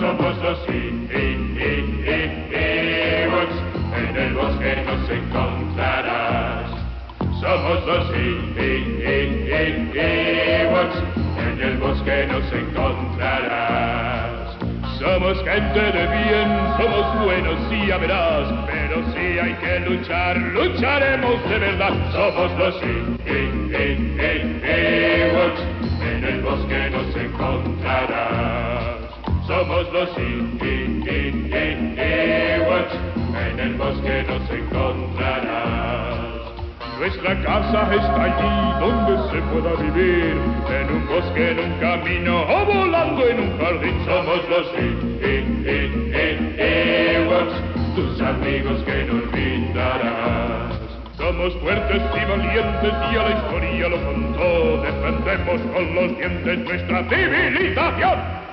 Somos los Ewoks, en el bosque nos encontrarás. Somos los Ewoks, en el bosque nos encontrarás. Somos gente de bien, somos buenos y ya verás, pero si hay que luchar, lucharemos de verdad. Somos los Ewoks, en el bosque nos encontrarás. Somos los Ewoks, en el bosque nos encontrarás. Nuestra casa está allí donde se pueda vivir, en un bosque, en un camino o volando en un jardín. Somos los Ewoks, tus amigos que no olvidarás. Somos fuertes y valientes y a la historia lo contó, defendemos con los dientes nuestra civilización.